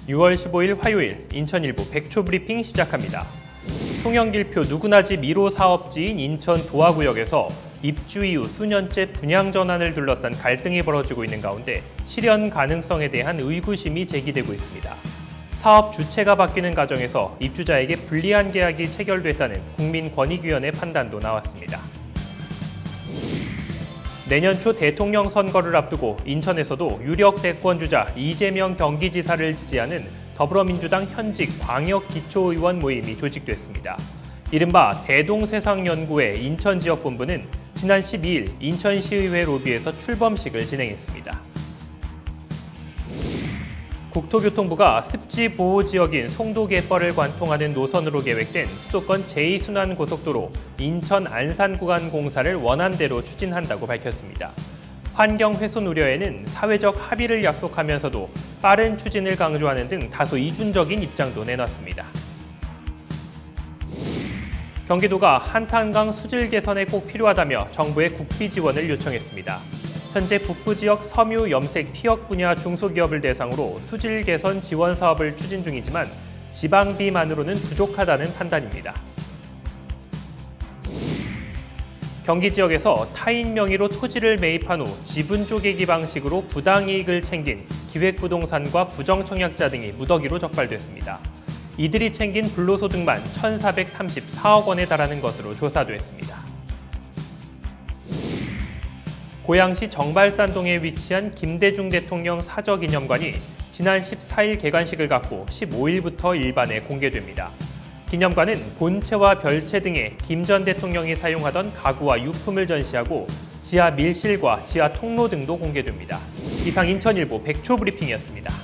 6월 15일 화요일 인천일보 백초브리핑 시작합니다. 송영길표 누구나 집 1호 사업지인 인천 도화구역에서 입주 이후 수년째 분양 전환을 둘러싼 갈등이 벌어지고 있는 가운데 실현 가능성에 대한 의구심이 제기되고 있습니다. 사업 주체가 바뀌는 과정에서 입주자에게 불리한 계약이 체결됐다는 국민권익위원회 판단도 나왔습니다. 내년 초 대통령 선거를 앞두고 인천에서도 유력 대권주자 이재명 경기지사를 지지하는 더불어민주당 현직 광역기초의원 모임이 조직됐습니다. 이른바 대동세상연구회 인천지역본부는 지난 12일 인천시의회 로비에서 출범식을 진행했습니다. 국토교통부가 습지보호지역인 송도갯벌을 관통하는 노선으로 계획된 수도권 제2순환고속도로 인천 안산 구간 공사를 원안대로 추진한다고 밝혔습니다. 환경훼손 우려에는 사회적 합의를 약속하면서도 빠른 추진을 강조하는 등 다소 이중적인 입장도 내놨습니다. 경기도가 한탄강 수질 개선에 꼭 필요하다며 정부에 국비 지원을 요청했습니다. 현재 북부지역 섬유 염색 피혁 분야 중소기업을 대상으로 수질 개선 지원 사업을 추진 중이지만 지방비만으로는 부족하다는 판단입니다. 경기 지역에서 타인 명의로 토지를 매입한 후 지분 쪼개기 방식으로 부당이익을 챙긴 기획부동산과 부정청약자 등이 무더기로 적발됐습니다. 이들이 챙긴 불로소득만 1,434억 원에 달하는 것으로 조사됐습니다. 고양시 정발산동에 위치한 김대중 대통령 사저기념관이 지난 14일 개관식을 갖고 15일부터 일반에 공개됩니다. 기념관은 본체와 별체 등의 김 전 대통령이 사용하던 가구와 유품을 전시하고 지하 밀실과 지하 통로 등도 공개됩니다. 이상 인천일보 백초브리핑이었습니다.